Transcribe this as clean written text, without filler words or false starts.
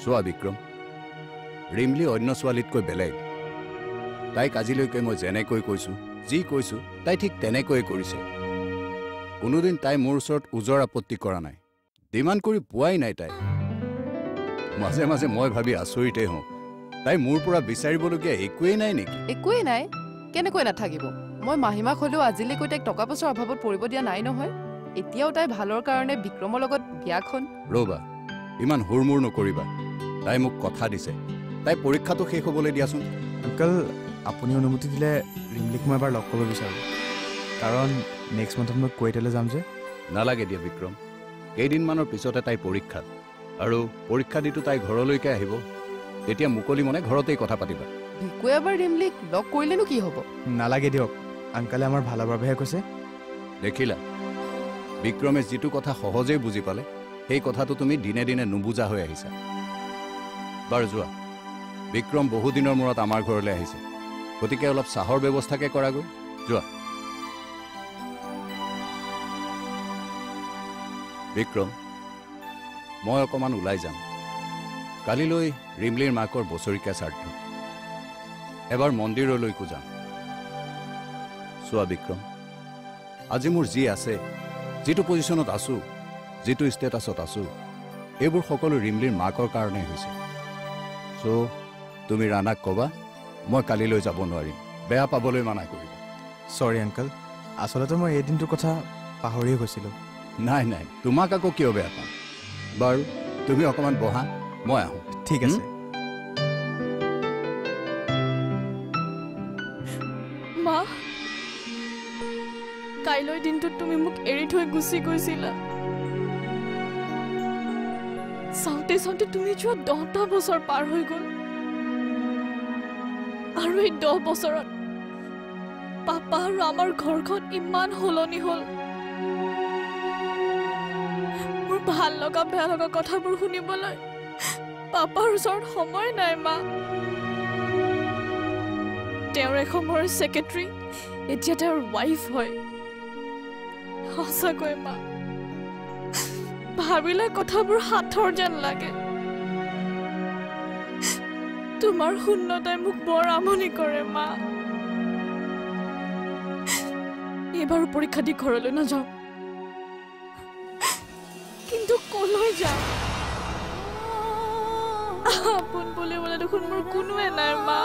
চোৱা বিক্ৰম, ৰিমলি অন্য ছোৱালীতকৈ বেলেগ। তাইক আজিলৈকে মই যেনেকৈ কৈছোঁ, যি কৈছোঁ তাই ঠিক তেনেকৈয়ে কৰিছে। কোনোদিন তাই মোৰ ওচৰত ওজৰ আপত্তি কৰা নাই, ডিমাণ্ড কৰি পোৱাই নাই তাই। মাজে মাজে মই ভাবি আচৰিতেই হওঁ, তাই মোৰ পৰা বিচাৰিবলগীয়া একোৱেই নাই নেকি? একোৱেই নাই? কেনেকৈ নাথাকিব? মই মাহিমাক হ'লেও আজিলৈকৈ তাইক টকা পইচাৰ অভাৱত পৰিব দিয়া নাই নহয়। এতিয়াও তাই ভালৰ কাৰণে বিক্ৰমৰ লগত বিয়াখন। ৰ'বা, ইমান হুৰমুৰ নকৰিবা। তাই মোক কথা দিছে, তাই পৰীক্ষাটো শেষ হ'বলৈ দিয়াচোন। আংকল, আপুনি অনুমতি দিলে ৰিমলিক মই এবাৰ লগ কৰিব বিচাৰোঁ, কাৰণ নেক্সট মান্থত মই কুৱেইটলৈ যাম যে। নালাগে দিয়া বিক্ৰম, কেইদিনমানৰ পিছতে তাই পৰীক্ষা, আৰু পৰীক্ষা দিটো তাই ঘৰলৈকে আহিব। তেতিয়া মুকলি মনে ঘৰতেই কথা পাতিবা। ভিকুৱে এবাৰ ৰিমলিক লগ কৰিলেনো কি হ'ব? নালাগে দিয়ক, আংকলে আমাৰ ভালৰ বাবেহে কৈছে। দেখিলা, বিক্ৰমে যিটো কথা সহজেই বুজি পালে, সেই কথাটো তুমি দিনে দিনে নুবুজা হৈ আহিছা। বাৰু যোৱা, বিক্ৰম বহুদিনৰ মূৰত আমাৰ ঘৰলৈ আহিছে, গতিকে অলপ চাহৰ ব্যৱস্থাকে কৰাগৈ। যোৱা। বিক্ৰম, মই অকণমান ওলাই যাম। কালিলৈ ৰিমলিৰ মাকৰ বছৰীয়া শ্ৰাদ্ধ, এবাৰ মন্দিৰলৈকো যাম। চোৱা বিক্ৰম, আজি মোৰ যি আছে, যিটো পজিশ্যনত আছোঁ, যিটো ষ্টেটাছত আছোঁ, এইবোৰ সকলো ৰিমলিৰ মাকৰ কাৰণে হৈছে। চ' তুমি ৰাণাক ক'বা মই কালিলৈ যাব নোৱাৰিম, বেয়া পাবলৈ মানা কৰিবা। চৰি আংকল, আচলতে মই এই দিনটোৰ কথা পাহৰিয়ে গৈছিলোঁ। নাই নাই, তোমাক আকৌ কিয় বেয়া পাম। বাৰু তুমি অকণমান বহা, মই আহোঁ। ঠিক আছে। মা, কাইলৈ দিনটোত তুমি মোক এৰি থৈ গুচি গৈছিলা। চাওঁতে চাওঁতে তুমি যোৱা 10টা বছৰ পাৰ হৈ গ'ল, আৰু এই 10 বছৰত পাপা আৰু আমাৰ ঘৰখন ইমান সলনি হ'ল। মোৰ ভাল লগা বেয়া লগা কথাবোৰ শুনিবলৈ পাপাৰ ওচৰত সময় নাই মা। তেওঁৰ এসময়ৰ ছেক্ৰেটাৰী এতিয়া তেওঁৰ ৱাইফ হয়। সঁচাকৈ মা, ভাবিলে কথাবোৰ সাঁথৰ যেন লাগে। তোমাৰ শূন্যতাই মোক বৰ আমনি কৰে মা। এইবাৰো পৰীক্ষা দি ঘৰলৈ নাযাওঁ, কিন্তু কলৈ যাম? আপোন বুলিবলৈ দেখোন মোৰ কোনোৱে নাই মা।